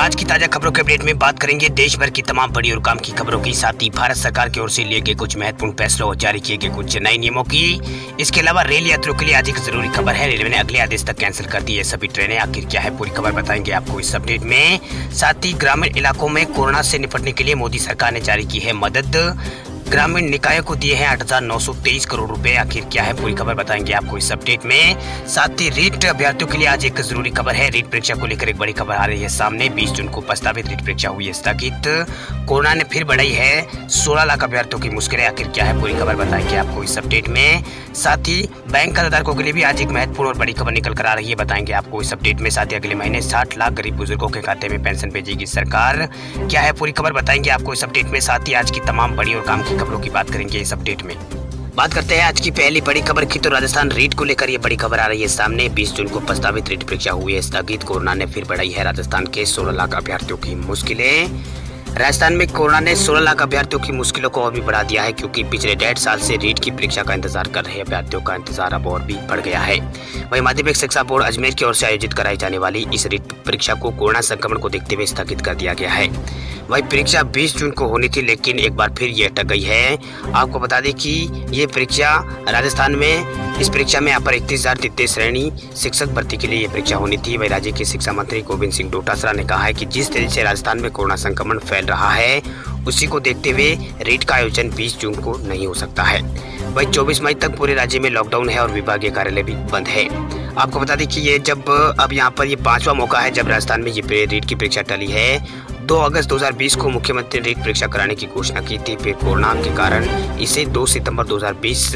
आज की ताजा खबरों के अपडेट में बात करेंगे देश भर की तमाम बड़ी और काम की खबरों की, साथ ही भारत सरकार की ओर से लिए गए कुछ महत्वपूर्ण फैसलों और जारी किए गए कुछ नए नियमों की। इसके अलावा रेल यात्रियों के लिए आज एक जरूरी खबर है, रेलवे ने अगले आदेश तक कैंसिल कर दी है सभी ट्रेनें। आखिर क्या है पूरी खबर बताएंगे आपको इस अपडेट में। साथ ही ग्रामीण इलाकों में कोरोना से निपटने के लिए मोदी सरकार ने जारी की है मदद, ग्रामीण निकायों को दिए हैं 8,923 करोड़ रुपए। आखिर क्या है पूरी खबर बताएंगे आपको इस अपडेट में। साथ ही रीट अभ्यर्थियों के लिए आज एक जरूरी खबर है, रीट परीक्षा को लेकर एक बड़ी खबर आ रही है सामने। 20 जून को प्रस्तावित रीट परीक्षा हुई है स्थगित, कोरोना ने फिर बढ़ाई है 16 लाख अभ्यर्थियों की मुश्किलें। आखिर क्या है पूरी खबर बताएंगे आपको इस अपडेट में। साथ ही बैंक खाताधारकों के लिए भी आज एक महत्वपूर्ण और बड़ी खबर निकल कर आ रही है, बताएंगे आपको इस अपडेट में। साथ ही अगले महीने 60 लाख गरीब बुजुर्गों के खाते में पेंशन भेजेगी सरकार। क्या है पूरी खबर बताएंगे आपको इस अपडेट में। साथ ही आज की तमाम बड़ी और काम की खबरों की बात करेंगे इस अपडेट में। बात करते हैं आज की पहली बड़ी खबर की, तो राजस्थान रीट को लेकर ये बड़ी खबर आ रही है सामने। 20 जून को प्रस्तावित रीट परीक्षा हुई है स्थगित, कोरोना ने फिर बढ़ाई है राजस्थान के 16 लाख अभ्यर्थियों की मुश्किलें। राजस्थान में कोरोना ने 16 लाख अभ्यर्थियों की मुश्किलों को और भी बढ़ा दिया है, क्योंकि पिछले 1.5 साल से रीट की परीक्षा का इंतजार कर रहे अभ्यर्थियों का इंतजार अब और भी बढ़ गया है। वहीं माध्यमिक शिक्षा बोर्ड अजमेर की ओर से आयोजित कराई जाने वाली इस रीट परीक्षा को कोरोना संक्रमण को देखते हुए स्थगित कर दिया गया है। वही परीक्षा 20 जून को होनी थी, लेकिन एक बार फिर ये अटक गई है। आपको बता दें कि ये परीक्षा राजस्थान में, इस परीक्षा में यहाँ पर 31,000 तृतीय श्रेणी शिक्षक भर्ती के लिए ये परीक्षा होनी थी। वही राज्य के शिक्षा मंत्री गोविंद सिंह डोटासरा ने कहा है कि जिस तेजी से राजस्थान में कोरोना संक्रमण फैल रहा है, उसी को देखते हुए रीट का आयोजन 20 जून को नहीं हो सकता है। वही 24 मई तक पूरे राज्य में लॉकडाउन है और विभागीय कार्यालय भी बंद है। आपको बता दें कि ये अब यहाँ पर ये 5वां मौका है जब राजस्थान में ये रीट की परीक्षा टली है। 2 अगस्त 2020 को मुख्यमंत्री ने रीट परीक्षा कराने की घोषणा की थी, फिर कोरोना के कारण इसे 2 सितंबर 2020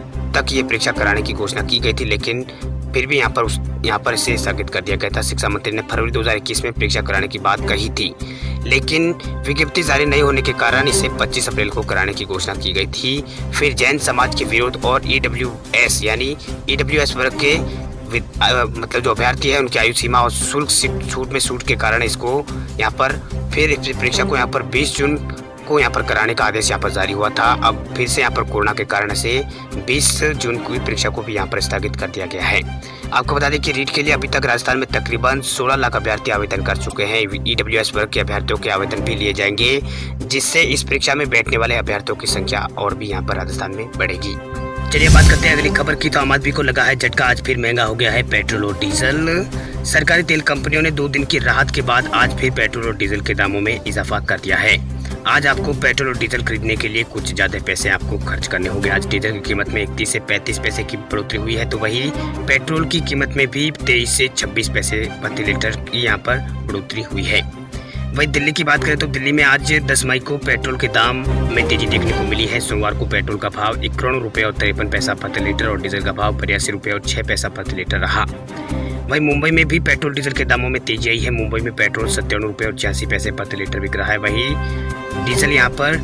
तक ये परीक्षा कराने की घोषणा की गई थी, लेकिन फिर भी यहाँ पर इसे स्थगित कर दिया गया था। शिक्षा मंत्री ने फरवरी 2021 में परीक्षा कराने की बात कही थी, लेकिन विज्ञप्ति जारी नहीं होने के कारण इसे 25 अप्रैल को कराने की घोषणा की गई थी। फिर जैन समाज के विरोध और ईडब्ल्यूएस यानी ईडब्ल्यूएस वर्ग के मतलब जो अभ्यर्थी है उनकी आयु सीमा और शुल्क छूट में छूट के कारण इसको यहाँ पर फिर परीक्षा को यहाँ पर 20 जून को यहाँ पर कराने का आदेश यहाँ पर जारी हुआ था। अब फिर से यहाँ पर कोरोना के कारण से 20 जून की परीक्षा को भी यहाँ पर स्थगित कर दिया गया है। आपको बता दें कि रीट के लिए अभी तक राजस्थान में तकरीबन 16 लाख अभ्यर्थी आवेदन कर चुके हैं। ईडब्ल्यूएस वर्ग के अभ्यर्थियों के आवेदन भी लिए जाएंगे, जिससे इस परीक्षा में बैठने वाले अभ्यर्थियों की संख्या और भी यहाँ पर राजस्थान में बढ़ेगी। चलिए बात करते हैं अगली खबर की, तो आम आदमी को लगा है झटका, आज फिर महंगा हो गया है पेट्रोल और डीजल। सरकारी तेल कंपनियों ने 2 दिन की राहत के बाद आज फिर पेट्रोल और डीजल के दामों में इजाफा कर दिया है। आज आपको पेट्रोल और डीजल खरीदने के लिए कुछ ज्यादा पैसे आपको खर्च करने होंगे। आज डीजल की कीमत में 31 से 35 पैसे की बढ़ोतरी हुई है, तो वही पेट्रोल की कीमत में भी 23 से 26 पैसे प्रति लीटर की यहाँ पर बढ़ोतरी हुई है। वही दिल्ली की बात करें तो दिल्ली में आज 10 मई को पेट्रोल के दाम में तेजी देखने को मिली है। सोमवार को पेट्रोल का भाव 91 रुपये और 53 पैसा प्रति लीटर और डीजल का भाव 82 रुपये और 6 पैसा प्रति लीटर रहा। वहीं मुंबई में भी पेट्रोल डीजल के दामों में तेजी आई है। मुंबई में पेट्रोल 57 रुपये और 86 पैसे प्रति लीटर बिक रहा है, वहीं डीजल यहाँ पर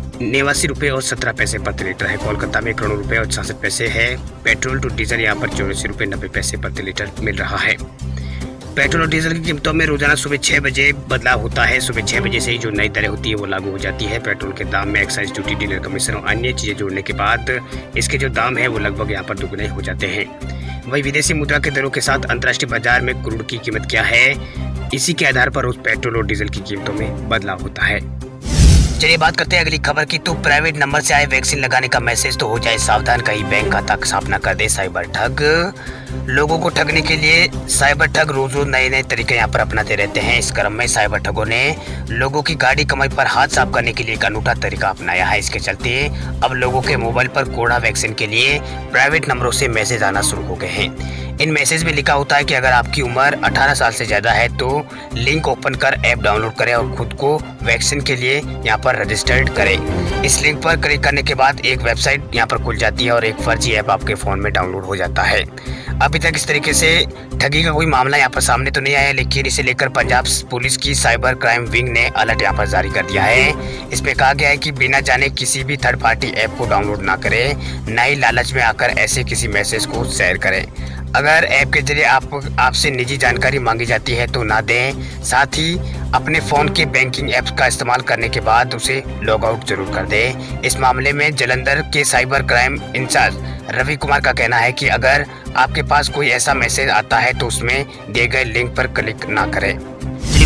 89 रुपये और 17 पैसे प्रति लीटर है। कोलकाता में 91 रुपये और 66 पैसे है। पेट्रोल टू डीजल यहाँ पर 84 रुपये 90 पैसे प्रति लीटर मिल रहा है। पेट्रोल और डीजल की कीमतों में रोजाना सुबह 6 बजे बदलाव होता है। सुबह 6 बजे से ही जो नई दरें होती है वो लागू हो जाती है। पेट्रोल के दाम में एक्साइज ड्यूटी, डीलर कमीशन और अन्य चीजें जोड़ने के बाद इसके जो दाम है वो लगभग यहाँ पर दुगने हो जाते हैं। वही विदेशी मुद्रा के दरों के साथ अंतर्राष्ट्रीय बाजार में क्रूड की कीमत क्या है, इसी के आधार पर उस पेट्रोल और डीजल की कीमतों में बदलाव होता है। चलिए बात करते हैं अगली खबर की, तो प्राइवेट नंबर से आए वैक्सीन लगाने का मैसेज तो हो जाए सावधान, कहीं बैंक खाता स्थापना कर दे साइबर ठग। लोगों को ठगने के लिए साइबर ठग रोज रोज नए तरीके यहाँ पर अपनाते रहते हैं। इस क्रम में साइबर ठगों ने लोगों की गाड़ी कमाई पर हाथ साफ करने के लिए एक अनूठा तरीका अपनाया है। इसके चलते अब लोगों के मोबाइल पर कोरोना वैक्सीन के लिए प्राइवेट नंबरों से मैसेज आना शुरू हो गए हैं। इन मैसेज में लिखा होता है कि अगर आपकी उम्र 18 साल से ज्यादा है तो लिंक ओपन कर ऐप डाउनलोड करें और खुद को वैक्सीन के लिए यहाँ पर रजिस्टर्ड करें। इस लिंक पर क्लिक करने के बाद एक वेबसाइट यहाँ पर खुल जाती है और एक फर्जी ऐप आपके फोन में डाउनलोड हो जाता है। अभी तक इस तरीके से ठगी का कोई मामला यहाँ पर सामने तो नहीं आया, लेकिन इसे लेकर पंजाब पुलिस की साइबर क्राइम विंग ने अलर्ट यहाँ पर जारी कर दिया है। इसमें कहा गया है कि बिना जाने किसी भी थर्ड पार्टी ऐप को डाउनलोड ना करें, न ही लालच में आकर ऐसे किसी मैसेज को शेयर करें। अगर ऐप के जरिए आपसे निजी जानकारी मांगी जाती है तो ना दें। साथ ही अपने फ़ोन के बैंकिंग ऐप्स का इस्तेमाल करने के बाद उसे लॉग आउट जरूर कर दें। इस मामले में जालंधर के cyber crime incharge Ravi Kumar का कहना है कि अगर आपके पास कोई ऐसा मैसेज आता है तो उसमें दिए गए लिंक पर क्लिक ना करें।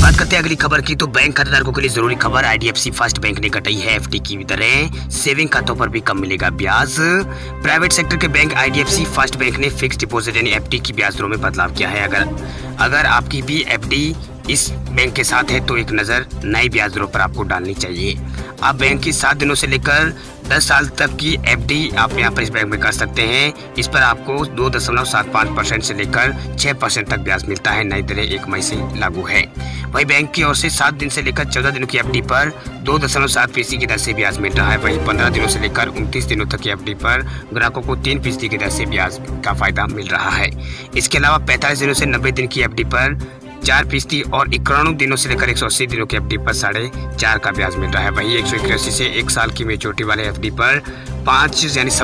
बात करते हैं अगली खबर की, तो बैंक खातेदारों के लिए जरूरी खबर। आईडीएफसी फर्स्ट बैंक ने घटाई है एफडी की दरें, सेविंग खातों पर भी कम मिलेगा ब्याज। प्राइवेट सेक्टर के बैंक आईडीएफसी फर्स्ट बैंक ने फिक्स डिपॉजिट यानी एफडी की ब्याज दरों में बदलाव किया है। अगर आपकी भी एफडी इस बैंक के साथ है तो एक नज़र नई ब्याज दरों पर आपको डालनी चाहिए। आप बैंक की 7 दिनों से लेकर 10 साल तक की एफडी आप यहाँ पर इस बैंक में कर सकते हैं। इस पर आपको 2.75% से लेकर 6% तक ब्याज मिलता है। नई दरें 1 मई से लागू है। वही बैंक की ओर से 7 दिन से लेकर 14 दिनों की एफडी पर 2.7% की दर से ब्याज मिल रहा है। वही 15 दिनों से लेकर 29 दिनों तक की एफडी पर ग्राहकों को 3% की दर से ब्याज का फायदा मिल रहा है। इसके अलावा 45 दिनों से 90 दिन की एफडी पर 4% और 91 दिनों से लेकर 180 दिनों की एफडी पर 4.5% का ब्याज मिल रहा है। वही 181 से 1 साल की मेच्योरिटी वाले एफडी पर 5 यानी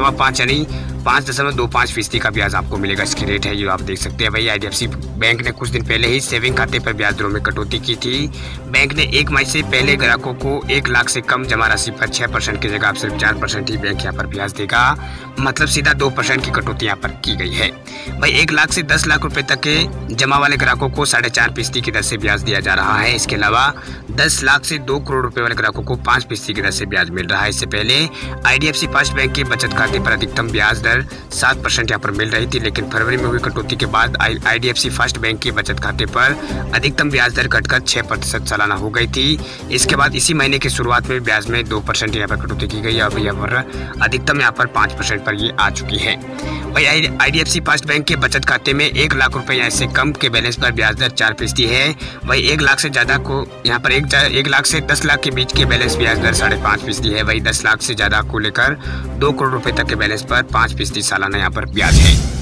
5.25% का ब्याज आपको मिलेगा। इसकी रेट है, ये आप देख सकते हैं। वही आईडीएफसी बैंक ने कुछ दिन पहले ही सेविंग खाते पर ब्याज दरों में कटौती की थी। बैंक ने 1 मई से पहले ग्राहकों को 1 लाख से कम जमा राशि पर 6% की जगह अब सिर्फ 4% ही बैंक यहाँ पर ब्याज देगा। मतलब सीधा 2% की कटौती यहाँ पर की गई है। वही 1 लाख से 10 लाख रुपए तक के जमा वाले ग्राहकों को 4.5% की दर से ब्याज दिया जा रहा है। इसके अलावा 10 लाख से 2 करोड़ रुपए वाले ग्राहकों को 5% की दर से ब्याज मिल रहा है। इससे पहले आईडीएफसी फर्स्ट बैंक के बचत खाते पर अधिकतम ब्याज दर 7% यहाँ पर मिल रही थी, लेकिन फरवरी में हुई कटौती के बाद आईडीएफसी फर्स्ट बैंक के बचत खाते पर अधिकतम ब्याज दर घटकर 6% सालाना हो गई थी। इसके बाद इसी महीने की शुरुआत में ब्याज में 2% यहाँ पर कटौती की गई। अब यहाँ पर अधिकतम यहाँ पर 5% पर ये आ चुकी है। वही आईडीएफसी फर्स्ट बैंक के बचत खाते में 1 लाख रुपए या इससे कम के बैलेंस पर ब्याज दर 4% है। वही 1 लाख से ज्यादा को यहाँ पर 1 लाख से 10 लाख के बीच के बैलेंस ब्याज दर 5.5% है। वही 10 लाख से ज्यादा को लेकर 2 करोड़ रुपए तक के बैलेंस पर 5% सालाना यहाँ पर ब्याज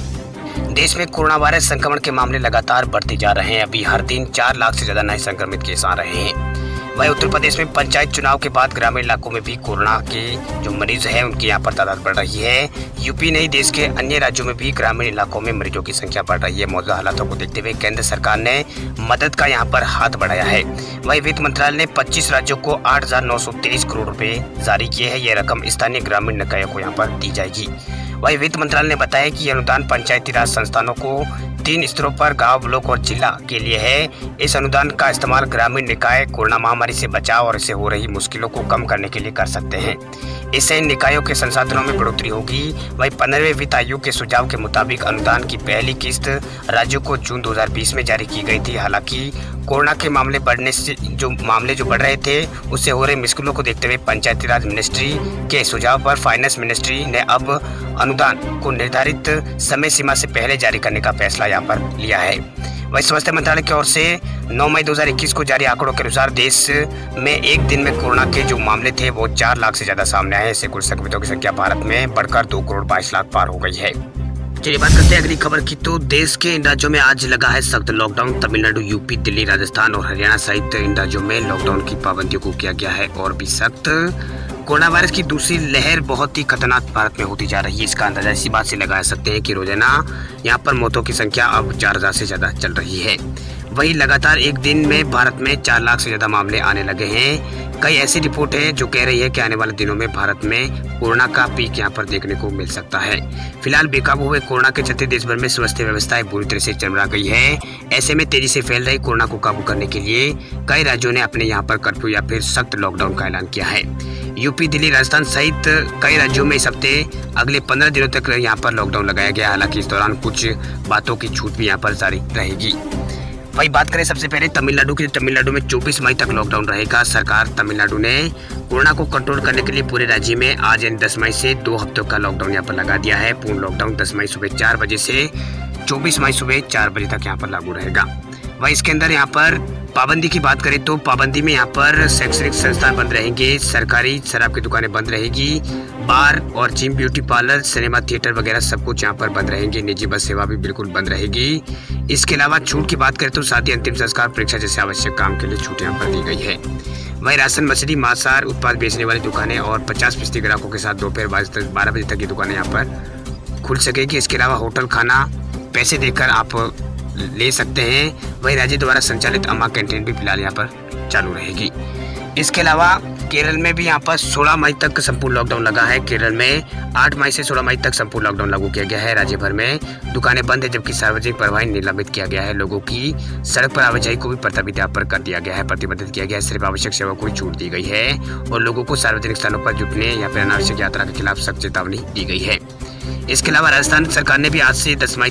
है। देश में कोरोना वायरस संक्रमण के मामले लगातार बढ़ते जा रहे हैं। अभी हर दिन 4 लाख से ज्यादा नए संक्रमित केस आ रहे हैं। वहीं उत्तर प्रदेश में पंचायत चुनाव के बाद ग्रामीण इलाकों में भी कोरोना के जो मरीज हैं उनकी यहाँ पर तादाद बढ़ रही है। यूपी नहीं, देश के अन्य राज्यों में भी ग्रामीण इलाकों में मरीजों की संख्या बढ़ रही है। मौजूदा हालातों को देखते हुए केंद्र सरकार ने मदद का यहाँ पर हाथ बढ़ाया है। वहीं वित्त मंत्रालय ने 25 राज्यों को 8,923 करोड़ रुपए जारी किए हैं। यह रकम स्थानीय ग्रामीण निकायों को यहाँ पर दी जाएगी। वहीं वित्त मंत्रालय ने बताया कि यह अनुदान पंचायती राज संस्थानों को 3 स्तरों पर गांव, ब्लॉक और जिला के लिए है। इस अनुदान का इस्तेमाल ग्रामीण निकाय कोरोना महामारी से बचाव और इससे हो रही मुश्किलों को कम करने के लिए कर सकते हैं। इससे इन निकायों के संसाधनों में बढ़ोतरी होगी। वहीं 15वें वित्त आयोग के सुझाव के मुताबिक अनुदान की पहली किस्त राज्यों को जून 2020 में जारी की गई थी। हालांकि कोरोना के मामले बढ़ने से जो बढ़ रहे थे उससे हो रही मुश्किलों को देखते हुए पंचायती राज मिनिस्ट्री के सुझाव पर फाइनेंस मिनिस्ट्री ने अब अनुदान को निर्धारित समय सीमा से पहले जारी करने का फैसला यहाँ पर लिया है। वहीं स्वास्थ्य मंत्रालय की ओर से 9 मई 2021 को जारी आंकड़ों के अनुसार देश में एक दिन में कोरोना के जो मामले थे वो 4 लाख से ज्यादा सामने आए। इससे कुल संक्रमितों की संख्या भारत में बढ़कर 2 करोड़ 22 लाख पार हो गई है। चलिए बात करते हैं अगली खबर की, तो देश के इन राज्यों में आज लगा है सख्त लॉकडाउन। तमिलनाडु, यूपी, दिल्ली, राजस्थान और हरियाणा सहित इन राज्यों में लॉकडाउन की पाबंदियों को किया गया है और भी सख्त। कोरोना वायरस की दूसरी लहर बहुत ही खतरनाक भारत में होती जा रही है। इसका अंदाजा इसी बात से लगा सकते हैं कि रोजाना यहाँ पर मौतों की संख्या अब 4000 से ज्यादा चल रही है। वही लगातार एक दिन में भारत में 4 लाख से ज्यादा मामले आने लगे हैं। कई ऐसी रिपोर्ट है जो कह रही है कि आने वाले दिनों में भारत में कोरोना का पीक यहाँ पर देखने को मिल सकता है। फिलहाल बेकाबू हुए कोरोना के चलते देश भर में स्वास्थ्य व्यवस्थाएं बुरी तरह से चरमरा गई है। ऐसे में तेजी से फैल रही कोरोना को काबू करने के लिए कई राज्यों ने अपने यहाँ पर कर्फ्यू या फिर सख्त लॉकडाउन का ऐलान किया है। यूपी, दिल्ली, राजस्थान सहित कई राज्यों में इस हफ्ते अगले 15 दिनों तक यहाँ पर लॉकडाउन लगाया गया। हालांकि इस दौरान कुछ बातों की छूट भी यहाँ पर जारी रहेगी। वही बात करें सबसे पहले तमिलनाडु की, तमिलनाडु में 24 मई तक लॉकडाउन रहेगा। सरकार तमिलनाडु ने कोरोना को कंट्रोल करने के लिए पूरे राज्य में आज यानी 10 मई से 2 हफ्तों का लॉकडाउन यहाँ पर लगा दिया है। पूर्ण लॉकडाउन 10 मई सुबह 4 बजे से 24 मई सुबह 4 बजे तक यहाँ पर लागू रहेगा। वही इसके अंदर यहाँ पर पाबंदी की बात करें तो पाबंदी में यहाँ पर शैक्षणिक संस्थान बंद रहेंगे, सरकारी शराब की दुकानें बंद रहेगी, बार और gym, beauty parlour, cinema, theatre वगैरह सब कुछ यहाँ पर बंद रहेंगे। निजी बस सेवा भी बिल्कुल बंद रहेगी। इसके अलावा छूट की बात करें तो शादी, अंतिम संस्कार, परीक्षा जैसे आवश्यक काम के लिए छूट यहाँ पर दी गई है। वही राशन, मछली, मांसाहार उत्पाद बेचने वाली दुकानें और 50% ग्राहकों के साथ दोपहर 12 बजे तक की दुकानें यहाँ पर खुल सकेगी। इसके अलावा होटल खाना पैसे देकर आप ले सकते हैं। वही राज्य द्वारा संचालित अम्मा कैंटीन भी फिलहाल यहाँ पर चालू रहेगी। इसके अलावा केरल में भी यहाँ पर 16 मई तक संपूर्ण लॉकडाउन लगा है। केरल में 8 मई से 16 मई तक संपूर्ण लॉकडाउन लागू किया गया है। राज्य भर में दुकानें बंद है, जबकि सार्वजनिक परिवहन निलंबित किया गया है। लोगों की सड़क पर आवाजाही को भी प्रतिबंधित कर दिया गया है, प्रतिबंधित किया गया है। सिर्फ आवश्यक सेवा को ही छूट दी गई है और लोगों को सार्वजनिक स्थानों पर जुटने या फिर अनावश्यक यात्रा के खिलाफ सख्त चेतावनी दी गई है। इसके अलावा राजस्थान सरकार ने भी आज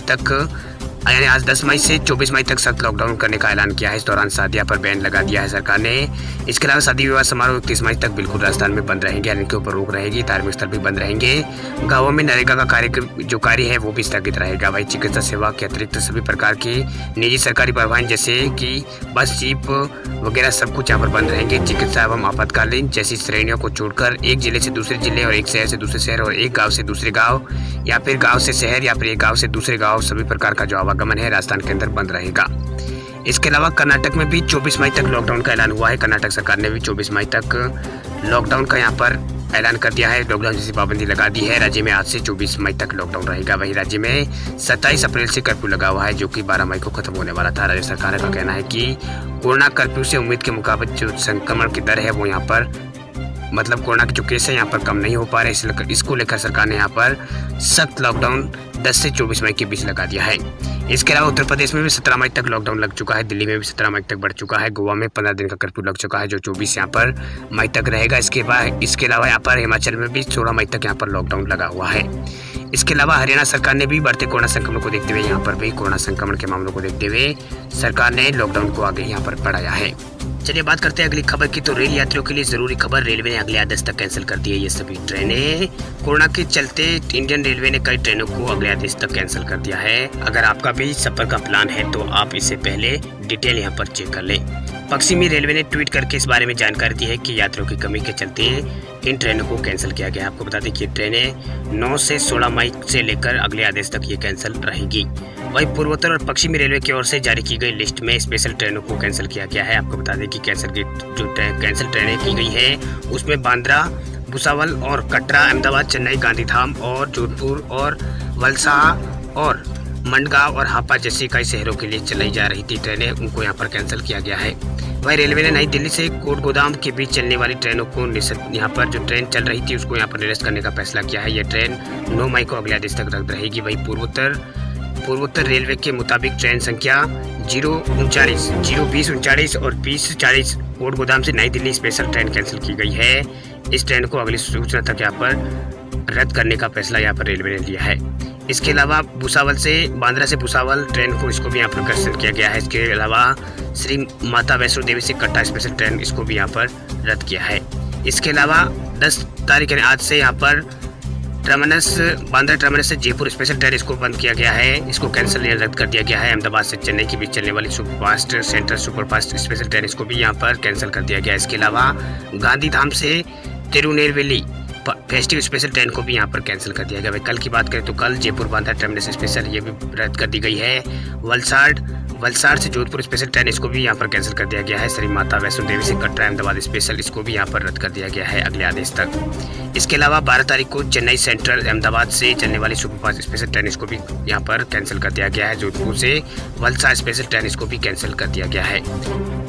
10 मई से 24 मई तक सख्त लॉकडाउन करने का ऐलान किया है। इस दौरान शादियां पर बैन लगा दिया है सरकार ने। इसके अलावा शादी विवाह समारोह 31 मई तक बिल्कुल राजस्थान में बंद रहेंगे, इनके ऊपर रोक रहेगी। धार्मिक स्थल भी बंद रहेंगे। गाँवों में नरेगा का कार्य है वो भी स्थगित रहेगा। वही चिकित्सा सेवा के अतिरिक्त सभी प्रकार के निजी सरकारी परिवहन जैसे कि बस, जीप वगैरह सब कुछ यहाँ पर बंद रहेंगे। चिकित्सा एवं आपातकालीन जैसी श्रेणियों को छोड़कर एक जिले से दूसरे जिले और एक शहर से दूसरे शहर और एक गाँव से दूसरे गाँव या फिर गाँव से शहर या फिर एक गाँव से दूसरे गाँव सभी प्रकार का जो आवागमन है राजस्थान के अंदर बंद रहेगा। इसके अलावा कर्नाटक में भी 24 मई तक लॉकडाउन का ऐलान हुआ है। कर्नाटक सरकार ने भी 24 मई तक लॉकडाउन का यहाँ पर ऐलान कर दिया है। लॉकडाउन जैसी पाबंदी लगा दी है। राज्य में आज से 24 मई तक लॉकडाउन रहेगा। वहीं राज्य में 27 अप्रैल से कर्फ्यू लगा हुआ है, जो कि 12 मई को खत्म होने वाला था। राज्य सरकार का कहना है कि कोरोना कर्फ्यू से उम्मीद के मुताबिक जो संक्रमण की दर है वो यहाँ पर मतलब कोरोना के जो केस है यहाँ पर कम नहीं हो पा रहे, इसको लेकर सरकार ने यहाँ पर सख्त लॉकडाउन 10 से 24 मई के बीच लगा दिया है। इसके अलावा उत्तर प्रदेश में भी 17 मई तक लॉकडाउन लग चुका है। दिल्ली में भी 17 मई तक बढ़ चुका है। गोवा में 15 दिन का कर्फ्यू लग चुका है, जो 24 यहाँ पर मई तक रहेगा। इसके अलावा यहाँ पर हिमाचल में भी 16 मई तक यहाँ पर लॉकडाउन लगा हुआ है। इसके अलावा हरियाणा सरकार ने भी बढ़ते कोरोना संक्रमण को देखते हुए यहाँ पर भी कोरोना संक्रमण के मामलों को देखते हुए सरकार ने लॉकडाउन को आगे यहाँ पर बढ़ाया है। चलिए बात करते हैं अगली खबर की। तो रेल यात्रियों के लिए जरूरी खबर, रेलवे ने अगले आदेश तक कैंसिल कर दी है ये सभी ट्रेनें। कोरोना के चलते इंडियन रेलवे ने कई ट्रेनों को अगले आदेश तक कैंसिल कर दिया है। अगर आपका भी सफर का प्लान है तो आप इससे पहले डिटेल यहाँ पर चेक कर लें। पश्चिमी रेलवे ने ट्वीट करके इस बारे में जानकारी दी है कि यात्रियों की कमी के चलते इन ट्रेनों को कैंसिल किया गया है। आपको बता दें कि ट्रेनें 9 से 16 मई से लेकर अगले आदेश तक ये कैंसिल रहेगी। वहीं पूर्वोत्तर और पश्चिमी रेलवे की ओर से जारी की गई लिस्ट में स्पेशल ट्रेनों को कैंसिल किया गया है। आपको बता दें कि कैंसिल ट्रेनें की गई है उसमें बांद्रा, भुसावल और कटरा, अहमदाबाद, चेन्नई, गांधीधाम और जोधपुर और वलसाड और मंडगांव और हापा जैसे कई शहरों के लिए चलाई जा रही थी ट्रेनें, उनको यहाँ पर कैंसिल किया गया है। वहीं रेलवे ने नई दिल्ली से कोटगोदाम के बीच चलने वाली ट्रेनों को यहाँ पर जो ट्रेन चल रही थी उसको यहाँ पर निरस्त करने का फैसला किया है। यह ट्रेन 9 मई को अगले आदेश तक रद्द रहेगी। वहीं पूर्वोत्तर रेलवे के मुताबिक ट्रेन संख्या 039, 02039 और 2040 कोटगोदाम से नई दिल्ली स्पेशल ट्रेन कैंसिल की गई है। इस ट्रेन को अगली सूचना तक यहाँ पर रद्द करने का फैसला यहाँ पर रेलवे ने लिया है। इसके अलावा बांद्रा से भुसावल ट्रेन को इसको भी यहाँ पर कैंसिल किया गया है। इसके अलावा श्री माता वैष्णो देवी से कटरा स्पेशल ट्रेन इसको भी यहाँ पर रद्द किया है। इसके अलावा 10 तारीख आज से यहाँ पर बांद्रा टर्मिनस से जयपुर स्पेशल ट्रेन इसको बंद किया गया है, इसको कैंसिल या रद्द कर दिया गया है। अहमदाबाद से चेन्नई के बीच चलने वाली superfast central superfast special train इसको भी यहाँ पर कैंसिल कर दिया गया है। इसके अलावा गांधीधाम से तिरुनेलवेली फेस्टिव स्पेशल ट्रेन को भी यहाँ पर कैंसिल कर दिया गया है। कल की बात करें तो कल जयपुर बांद्रा टर्मिनस स्पेशल ये भी रद्द कर दी गई है। वलसाड से जोधपुर स्पेशल ट्रेन इसको भी यहाँ पर कैंसिल कर दिया गया है। श्री माता वैष्णो देवी से कटरा अहमदाबाद स्पेशल इसको भी यहाँ पर रद्द कर दिया गया है अगले आदेश तक। इसके अलावा 12 तारीख को चेन्नई सेंट्रल अहमदाबाद से चलने वाली सुपरफास्ट स्पेशल ट्रेन इसको भी यहाँ पर कैंसिल कर दिया गया है। जोधपुर से वलसाड स्पेशल ट्रेन इसको भी कैंसिल कर दिया गया है।